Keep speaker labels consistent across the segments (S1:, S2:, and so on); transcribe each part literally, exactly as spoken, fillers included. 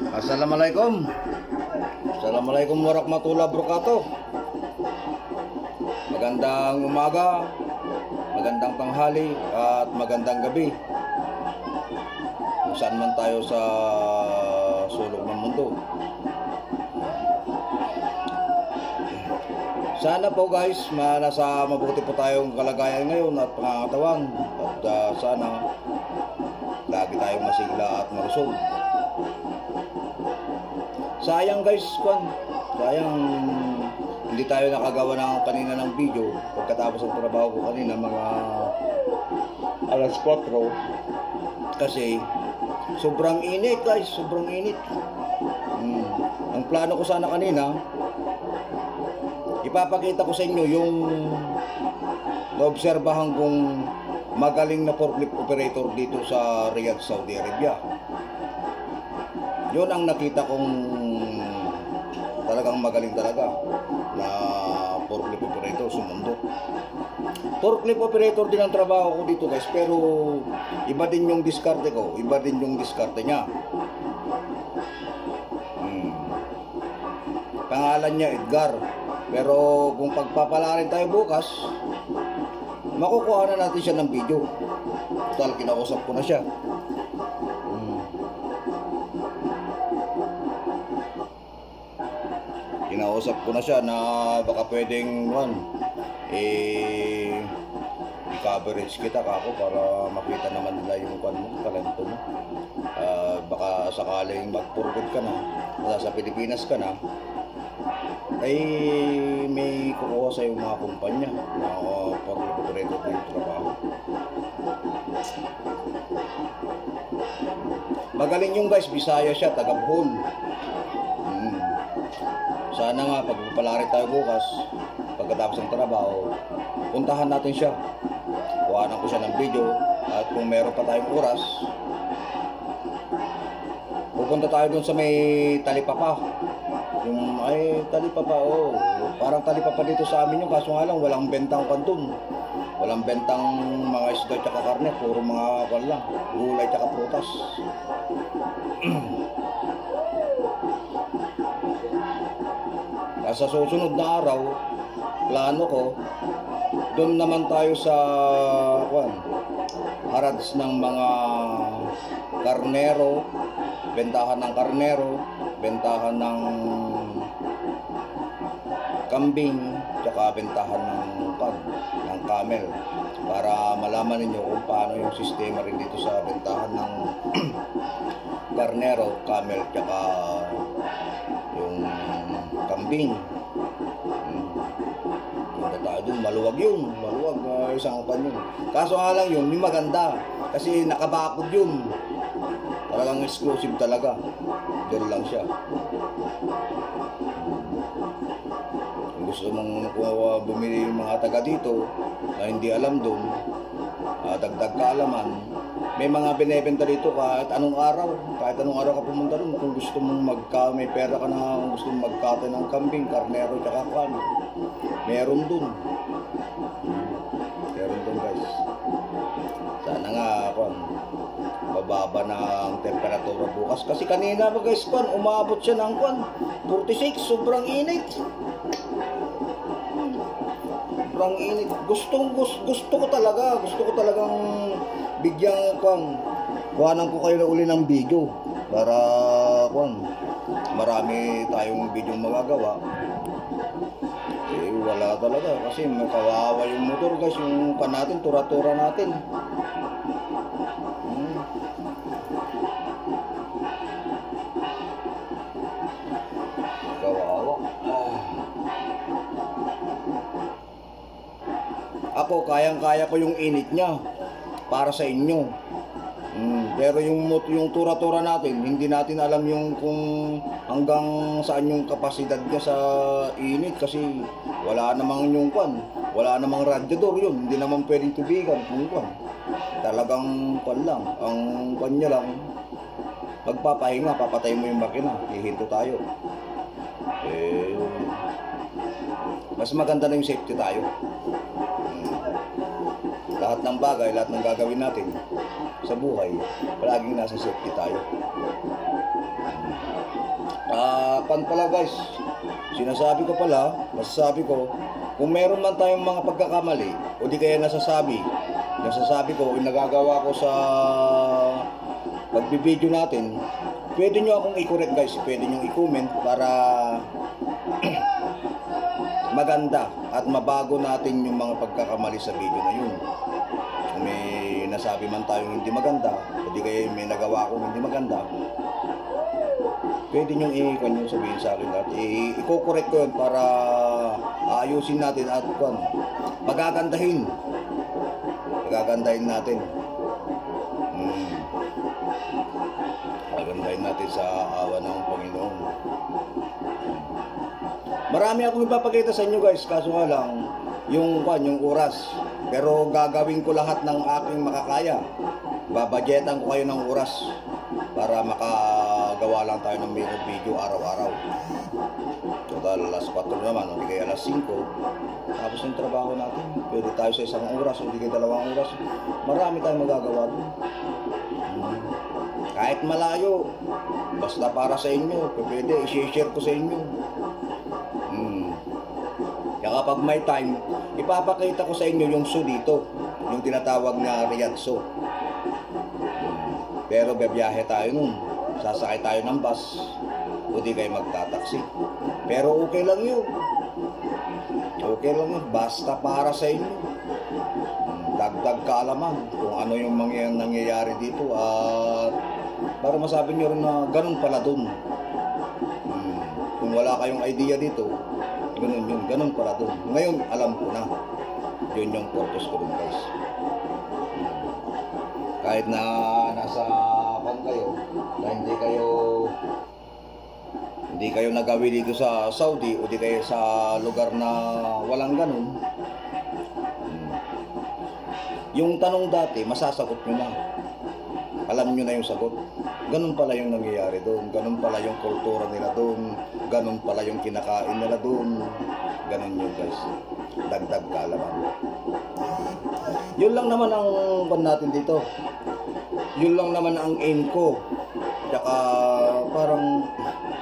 S1: Assalamualaikum. Assalamualaikum warahmatullahi wabarakatuh. Magandang umaga, magandang tanghali at magandang gabi. Kung saan man tayo sa sulok ng mundo. Sana po guys, nasa mabuti po tayong kalagayan ngayon at pangangatawan. At uh, sana lagi tayong masigla at marusog. Sayang guys, kwan. Sayang hindi tayo nakagawa ng kanina ng video. Pagkatapos ng trabaho ko kanina, mga alas kwatro. Kasi sobrang init guys, sobrang init. Hmm. Ang plano ko sana kanina, ipapakita ko sa inyo yung naobserbahan kong magaling na forklift operator dito sa Riyadh, Saudi Arabia. Yun ang nakita kong talagang magaling talaga na forklift operator sa mundo. Forklift operator din ang trabaho ko dito guys, pero iba din yung diskarte ko, iba din yung diskarte niya. Hmm. Pangalan niya Edgar. Pero kung pagpapalarin tayo bukas, makukuha na natin siya ng video. Total, kinausap ko na siya. Hmm. Kinausap ko na siya na baka pwedeng one, eh, i-coverage kita kako para makita naman nila yung kwan mo, talento mo. Uh, baka sakaling magpurgod ka na, nasa Pilipinas ka na, ay may kukuha sa yung mga kumpanya na uh, forklift operator na yung trabaho. Magaling yung guys, Bisaya siya, taga Bohol. Hmm. Sana nga pagpapalari tayo bukas, pagkatapos ng trabaho, puntahan natin siya. Kuhanan ko siya ng video, at kung meron pa tayong oras, pupunta tayo dun sa may Talipapa. Yung ay Talipapa, oh, parang Talipapa dito sa amin yung, kaso nga lang walang bentang kantun, walang bentang mga isda tsaka karne, puro mga kwan lang, gulay tsaka prutas. Sa susunod na araw, plano ko doon naman tayo sa kwan, harads ng mga karnero, bentahan ng karnero, bentahan ng kambing, tsaka bentahan ng pag, ng camel, para malaman ninyo kung paano yung sistema rin dito sa bentahan ng karnero, camel, tsaka yung kambing. Punta tayo dun, maluwag yun, maluwag, uh, isang pan yun. Kaso nga lang yun, yung maganda, kasi nakabakod yun. Talagang exclusive talaga. Doon lang siya. Kung gusto mong uh, bumili yung mga taga dito na hindi alam doon, uh, dagdag kaalaman, may mga binebenta dito kahit anong araw. Kahit anong araw ka pumunta doon. Kung gusto mong magka, may pera ka na, kung gusto mong magkata ng kambing, karnero, tsaka kwan, meron doon. Meron doon guys. Sana nga kwan, bababa ng temperatura bukas. Kasi kanina ba guys, kwan, umabot siya ng kwan, forty-six, sobrang init. Sobrang init. Gustong, gusto, gusto ko talaga, gusto ko talagang bigyan kwan, kuhanan ko kayo na uli ng video para kwan, marami tayong video magagawa. Eh wala talaga kasi kawawa yung motor guys, yung kwan natin, tura-tura natin. Hmm. Kawawa. Ah. Ako, kayang-kaya ko yung init niya para sa inyo. Hmm, pero yung yung tura-tura natin, hindi natin alam yung kung hanggang saan yung kapasidad niya sa init, kasi wala namang yung kwan, wala namang radiator yun, hindi naman pwedeng tubigan kung kwan. Talagang kwan lang, ang kwan niya lang, pagpapahinga, papatay mo yung makina, hihinto tayo. Eh, mas maganda na yung safety tayo. Lahat ng bagay, lahat ng gagawin natin sa buhay, palaging nasa safety tayo. pan pala guys, sinasabi ko pala, masasabi ko, kung meron man tayong mga pagkakamali, o di kaya nasasabi, nasasabi ko, yung nagagawa ko sa pagbibideo natin, pwede nyo akong i-correct guys, pwede nyo i-comment para maganda at mabago natin yung mga pagkakamali sa video na yun. Kung may nasabi man tayong hindi maganda, o di kaya may nagawa akong hindi maganda, pwede nyo i-kwan yung sabihin sa akin at i-correct ko yun para ayusin natin at kwan, magagandahin magagandahin natin hmm. magagandahin natin sa awa ng Panginoon. Marami akong ipapakita sa inyo guys, kaso nga lang yung kwan, yung oras, pero gagawin ko lahat ng aking makakaya. Babadgetan ko kayo ng oras para makagawa lang tayo ng video araw-araw. Total alas kwatro naman, hindi kaya alas singko. Tapos yung trabaho natin, pwede tayo sa isang oras, hindi kaya dalawang oras. Marami tayong magagawa doon. Hmm. Kahit malayo, basta para sa inyo, pwede i-share ko sa inyo. Hmm. Kaya kapag may time, ipapakita ko sa inyo yung show dito, yung tinatawag na Riyadh show. Pero bebiyahe tayo nun, sasakay tayo ng bus, o di kayo magtataksi. Pero okay lang yun. Okay lang yun, basta para sa inyo. Dagdag kaalaman kung ano yung mga nangyayari dito at para masabi nyo rin na ganun pala dun. Hmm. Kung wala kayong idea dito, ganun yun, ganun pala dun. Ngayon, alam ko na. Yun yung purpose ko dun guys. Kahit na nasa pan kayo, na hindi kayo hindi kayo nagawi dito sa Saudi o di kayo sa lugar na walang ganun, hmm. yung tanong dati, masasagot nyo na. Alam nyo na yung sagot. Ganun pala yung nangyayari doon. Ganun pala yung kultura nila doon. Ganun pala yung kinakain nila doon. Ganun yun guys. Dagdag kaalaman. Yun lang naman ang pan natin dito. Yun lang naman ang aim ko. Tsaka parang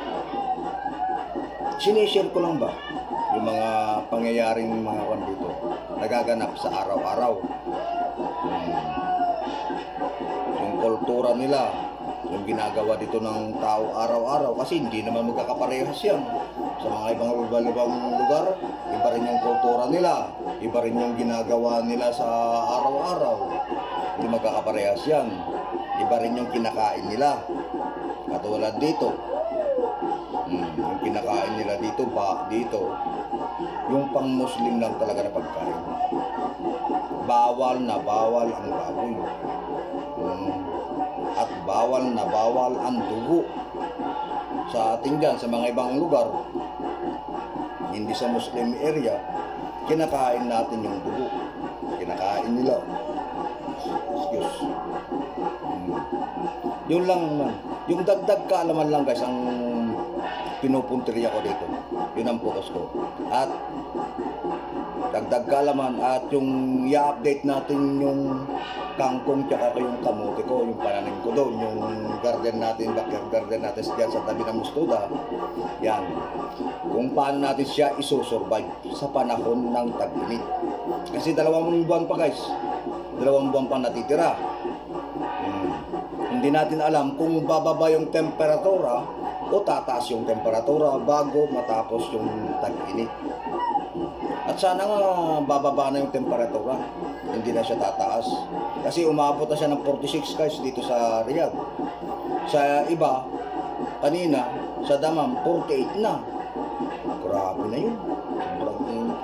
S1: sinishare ko lang ba yung mga pangyayaring mga pan dito nagaganap sa araw-araw. Hmm. Yung kultura nila, yung ginagawa dito ng tao araw-araw, kasi hindi naman magkakaparehas yan. Sa mga ibang ibang lugar, iba rin yung kultura nila, iba rin yung ginagawa nila sa araw-araw. Hindi magkakaparehas yan. Iba rin yung kinakain nila. Katulad dito, hmm, yung kinakain nila dito ba, dito, yung pang-Muslim lang talaga na pagkain. Bawal na bawal ang baboy. Hmm. At bawal na bawal ang dugo. Sa ating dyan, sa mga ibang lugar, hindi sa Muslim area, kinakain natin yung dugo. Kinakain nila. Excuse. Hmm. Yun lang naman. Yung dagdag kaalaman lang guys, ang pinupunteriya ko dito. Yun ang focus ko. At dagdag kaalaman at yung i-update natin yung kangkong tsaka yung kamote ko, yung pananim ko doon, yung garden natin, backyard garden natin dyan sa tabi ng Mustuda. Yan. Kung paano natin siya isusurvive sa panahon ng tag-init. Kasi dalawang buwan pa guys. Dalawang buwan pa natitira. Hmm. Hindi natin alam kung bababa yung temperatura o tataas yung temperatura bago matapos yung tag-init. At sana nga bababa na yung temperatura, hindi na siya tataas. Kasi umabot na siya ng forty-six guys dito sa Riyadh. Sa iba, kanina, sa Dammam, forty-eight na. Grabe na yun. Sobrang init.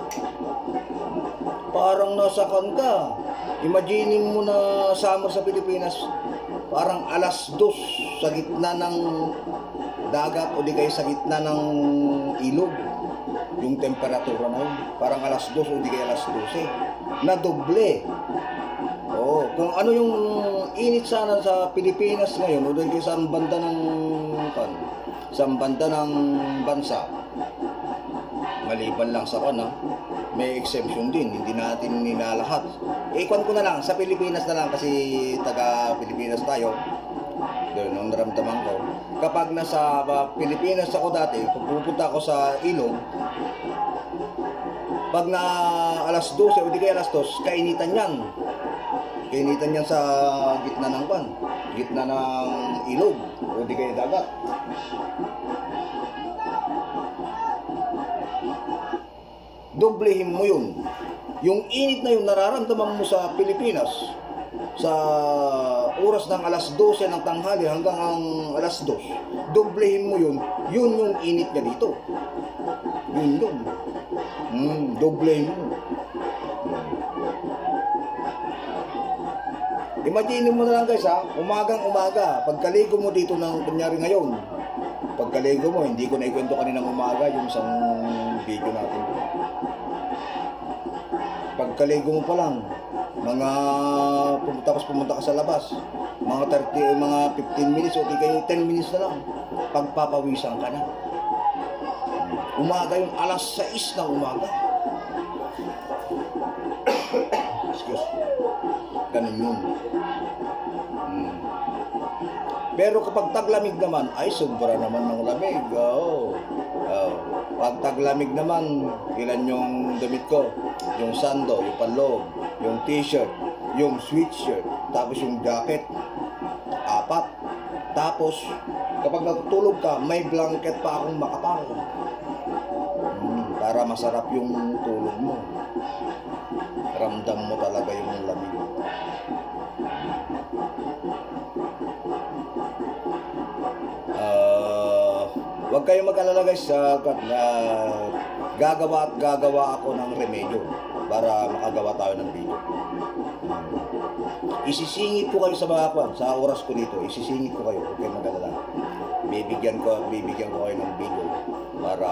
S1: Parang nasa kan ka. Imagining mo na summer sa Pilipinas, parang alas dos sa gitna ng dagat o di kayo sa gitna ng ilog. Yung temperatura na yun, parang alas dos o di kaya alas dose, na doble. Oo, kung ano yung init sana sa Pilipinas ngayon, o di sa banda ng kan, sa banda ng bansa, maliban lang sa kan, may exemption din, hindi natin nilalahat. Ikon ko na lang, sa Pilipinas na lang kasi taga Pilipinas tayo, doon ang naramdaman ko. kapag nasa uh, Pilipinas ako dati, pag pupunta ako sa ilog, pag na alas dose o di kaya alas dos, kainitan yan. Kainitan yan sa gitna ng pan, gitna ng ilog o di kaya dagat. Doblehin mo yun. Yung init na yun nararamdaman mo sa Pilipinas sa oras ng alas dose ng tanghali hanggang ang alas dos, doblehin mo yun, yun yung init niya dito. Yun yun. Hmm, doblehin mo. Imagine mo na lang guys ha, umagang umaga, pagkaligo mo dito ng kunyari ngayon, pagkaligo mo, hindi ko na ikwento kaninang umaga yung isang video natin. Pagkaligo mo pa lang, mga tapos pumunta ka sa labas, mga thirty, mga fifteen minutes o di kayo ten minutes na lang, pagpapawisan ka na. Umaga yung alas sais ng umaga. Excuse. Ganun yun. Hmm. Pero kapag taglamig naman, ay sobra naman ng lamig. Oh. Oh. Pag taglamig naman, ilan yung damit ko? Yung sando, yung panloob, yung t-shirt, yung sweatshirt, tapos yung jacket, apat. Tapos, kapag natutulog ka, may blanket pa akong makapal. Hmm, para masarap yung tulog mo. Ramdam mo talaga yung lamig. Uh, Huwag kayong mag-alala guys, uh, uh, gagawa at gagawa ako ng remedyo para makagawa tayo ng video. Hmm. Isisingit ko kayo sa mga kwan, sa oras ko dito, isisingit ko kayo, huwag kayong mag-alala. Bibigyan ko, bibigyan ko kayo ng video para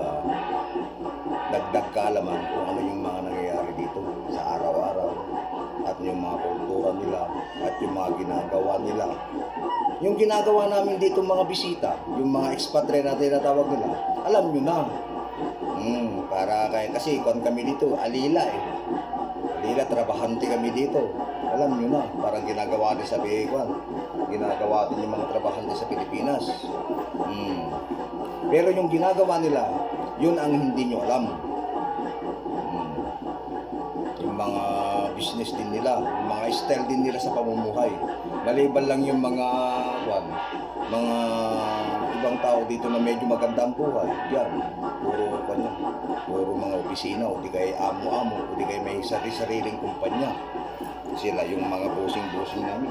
S1: dagdag kaalaman kung ano yung mga nangyayari dito sa araw-araw at yung mga kultura nila at yung mga ginagawa nila. Yung ginagawa namin dito mga bisita, yung mga expatriate natin na tawag nila, alam nyo na. Hmm, para kaya kasi kung kami dito, alila eh. Alila, trabahante kami dito. Alam nyo na, parang ginagawa din sa Bicol. Ginagawa din yung mga trabahante sa Pilipinas. Hmm. Pero yung ginagawa nila, yun ang hindi nyo alam. Hmm. Yung mga business din nila, yung mga style din nila sa pamumuhay. Maliban lang yung mga one, mga ibang tao dito na medyo maganda ang buhay. Yan, puro kanya, puro mga opisina, o di kaya amo-amo, o di kaya may sarili-sariling kumpanya. Sila yung mga busing-busing namin.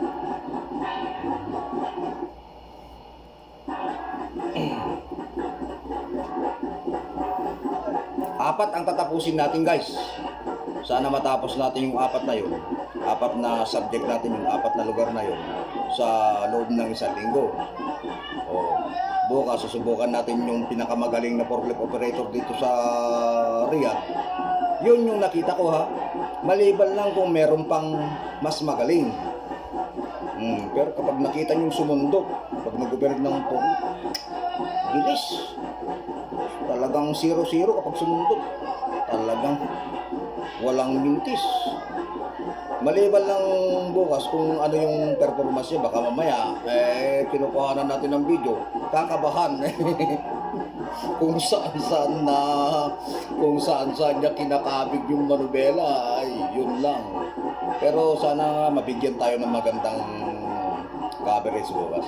S1: Apat ang tatapusin natin guys. Sana matapos natin yung apat na yun. Apat na subject natin, yung apat na lugar na yun sa loob ng isang linggo. O, bukas susubukan natin yung pinakamagaling na forklift operator dito sa Riyadh. Yun yung nakita ko ha. Maliban lang kung meron pang mas magaling. Hmm, pero kapag nakita nyo yung sumundok, pag nag-govern ng forklift, bilis. Talagang zero-zero kapag sumundok. Talagang walang mintis. Maliban lang bukas kung ano yung performance niya, baka mamaya eh kinukuhanan natin ng video, kakabahan kung saan saan na kung saan saan niya kinakabig yung manubela, ay yun lang. Pero sana nga mabigyan tayo ng magandang coverage bukas.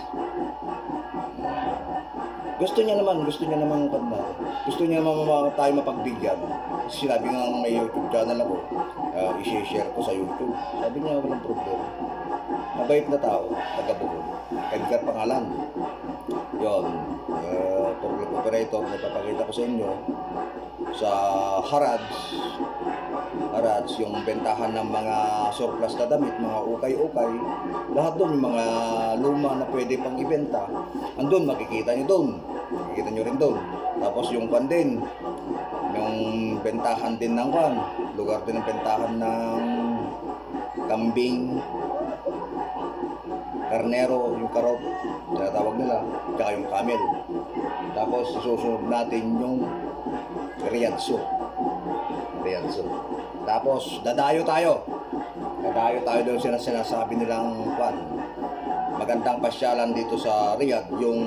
S1: Gusto niya naman, gusto niya naman kadma. Gusto niya naman tayo mapagbigyan. Sinabi nga may YouTube channel ako, uh, i-share ko sa YouTube. Sabi niya walang problema. Mabait na tao, taga-Bukol. Edgar pangalan. Yun, uh, forklift operator, napapakita ko sa inyo sa Harads. Harads, yung bentahan ng mga surplus na damit, mga ukay-ukay. Lahat doon, yung mga luma na pwede pang ibenta. Andun, makikita nyo doon. Makikita nyo rin doon. Tapos yung kwan din, yung bentahan din ng kwan. Lugar din ng bentahan ng kambing, karnero, yung karot, tinatawag nila, tsaka yung camel. Tapos susunod natin yung Riyadso. Riyadso. Tapos dadayo tayo. Dadayo tayo doon sila sinasabi nilang kwan. magandang pasyalan dito sa Riyadh, yung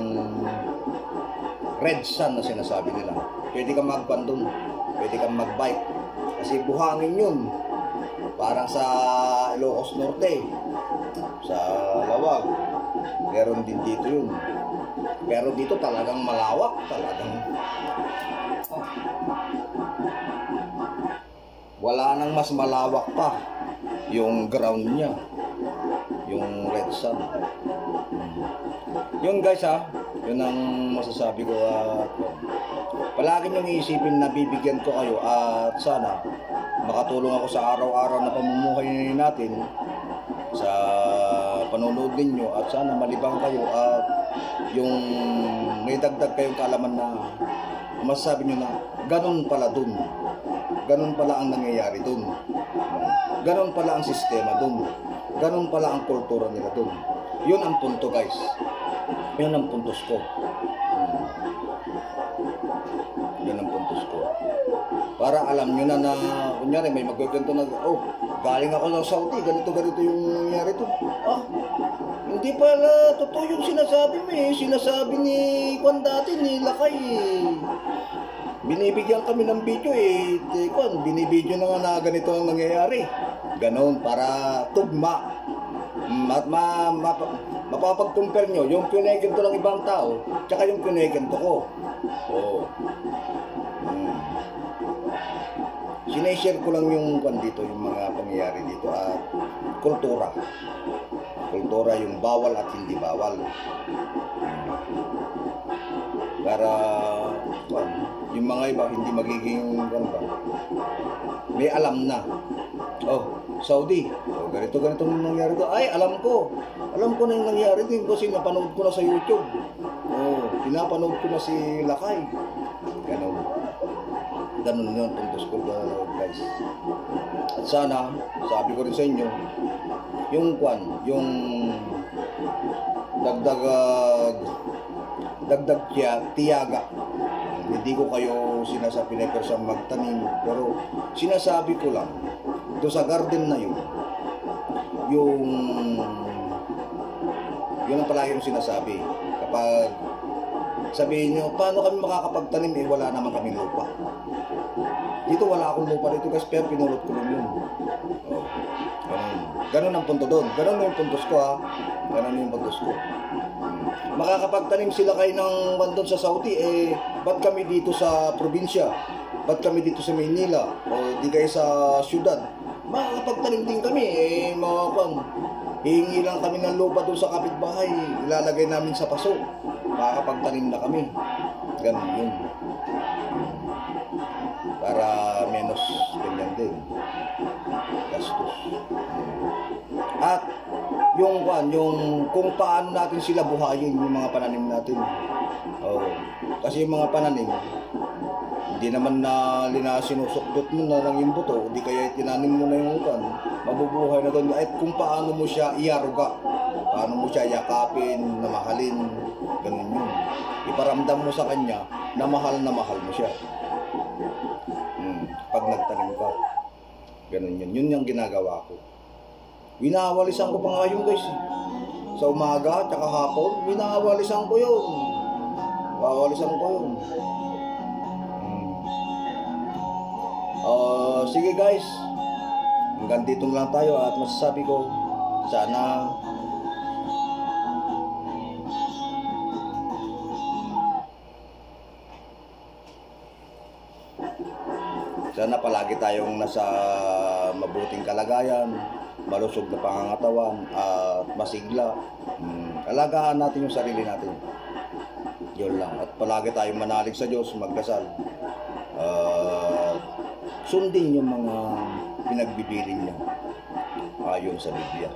S1: Red Sun na sinasabi nila. Pwede kang magban dun, pwede kang magbike. Kasi buhangin yun. Parang sa Ilocos Norte, sa Lawag. Meron din dito yun. Pero dito talagang malawak, talagang wala nang mas malawak pa yung ground niya, yung Red Sun. Yun guys ha, yun ang masasabi ko. At palagi niyong iisipin na bibigyan ko kayo at sana makatulong ako sa araw-araw na pamumuhay natin sa panonood ninyo, at sana malibang kayo at yung may dagdag kayong kaalaman na masasabi nyo na ganun pala dun, ganun pala ang nangyayari dun, ganun pala ang sistema dun, ganun pala ang kultura nila dun. Yun ang punto guys, yun ang puntos ko. Yun ang puntos ko. Para alam nyo na na, kunyari may magkaganto na, oh, galing ako ng Saudi, ganito ganito yung nangyari to. Ah, hindi pala totoo yung sinasabi mo eh. Sinasabi ni Kwan dati, ni Lakay eh. Binibigyan kami ng video eh. Kwan, binibidyo na nga na ganito ang nangyayari. Ganon, para tugma. At ma, ma, mapapag-compare nyo yung kinekento ng ibang tao tsaka yung kinekento ko. Oo. Hmm. Sineshare ko lang yung kwan dito, yung mga pangyayari dito at kultura. Kultura, yung bawal at hindi bawal. Para kwan, yung mga iba hindi magiging kwan ba, may alam na. Oh, Saudi, oh, ganito ganito nangyari to. Ay, alam ko. Alam ko na yung nangyari din kasi napanood ko na sa YouTube. Oh, pinapanood ko na si Lakay. Ganon. Ganon yun, tuntos ko guys. At sana, sabi ko rin sa inyo, yung kwan, yung dagdag uh, dagdag tiyaga. Hindi ko kayo sinasabi na persang magtanim, pero sinasabi ko lang, ito sa garden na yun, yung yun ang palagi yung sinasabi. Kapag sabihin nyo, paano kami makakapagtanim eh wala naman kami lupa. Dito wala akong lupa dito guys, pero pinulot ko lang yun. Oh, ganun. Ganun ang punto doon. Ganun yung puntos ko ha. Ganun yung puntos ko. Hmm. Makakapagtanim sila kayo ng bandon sa Saudi, eh ba't kami dito sa probinsya? Ba't kami dito sa Maynila? O di kayo sa syudad? Makakapagtanim din kami, eh mga kwan. Hihingi lang kami ng lupa doon sa kapitbahay, ilalagay namin sa paso. Makakapagtanim na kami. Ganun yun. Para menos ganyan din. Gastos. At yung kwan, yung kung paano natin sila buhayin yung mga pananim natin. Oh, kasi yung mga pananim, hindi naman na linasinosukdot mo na lang yung buto, hindi kaya tinanim mo na yung ukan, mabubuhay na doon. At kung paano mo siya iaruga, paano mo siya yakapin, na mahalin, ganun yun. Iparamdam mo sa kanya na mahal na mahal mo siya. Hmm, pag nagtanim ka, ganun yun. Yun yung ginagawa ko. Winawalisan ko pa nga yun guys. Sa umaga, tsaka hapon, winawalisan ko yun. Wawalisan ko yun. Uh, sige guys, hanggang dito lang tayo at masasabi ko, sana sana palagi tayong nasa mabuting kalagayan, malusog na pangangatawan at masigla. Hmm, alagaan natin yung sarili natin. Yun lang. At palagi tayong manalig sa Diyos, magdasal. Uh, sundin yung mga pinagbibiling niya ayon sa Biblia.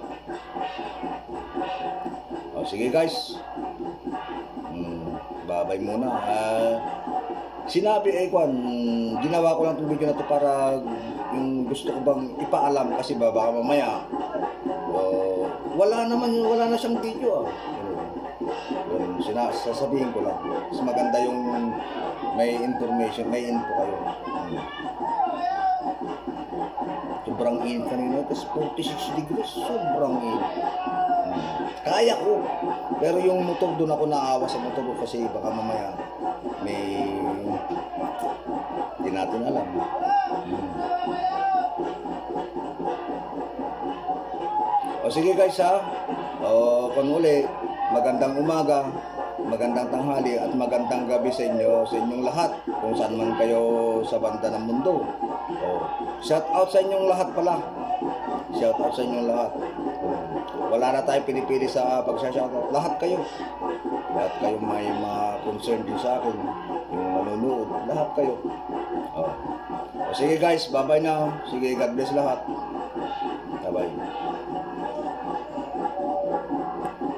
S1: O, sige guys, hmm, babay muna. Uh, sinabi eh kwan, ginawa ko lang itong video na to para yung gusto ko bang ipaalam, kasi ba baka mamaya uh, wala naman, wala na siyang video ah. Yun, sinasasabihin ko lang. Mas maganda yung may information, may info kayo. Hmm. Sobrang init kanina, tapos forty-six degrees, sobrang init. Hmm. Kaya ko. Pero yung motor, doon ako naawa sa motor ko kasi baka mamaya may hindi natin alam. Hmm. O sige guys ha, o kung uli, magandang umaga, magandang tanghali at magandang gabi sa inyo, sa inyong lahat, kung saan man kayo sa banda ng mundo. O, shout out sa inyong lahat pala. Shout out sa inyong lahat. Wala na tayo pinipili sa pag-shout out. Lahat kayo. Lahat kayo may mga concern din sa akin. Yung manunood. Lahat kayo. O. O sige guys, bye bye na. Sige, God bless lahat. Bye bye.